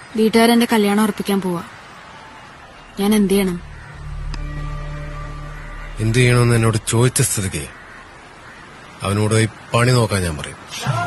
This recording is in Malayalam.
വീട്ടുകാരെന്റെ കല്യാണം ഉറപ്പിക്കാൻ പോവാ. ഞാൻ എന്ത് ചെയ്യണം? എന്ത് ചെയ്യണമെന്ന് എന്നോട് ചോദിച്ച സ്ഥിതിക്ക് അവനോട് പോയി പണി നോക്കാൻ ഞാൻ പറയും.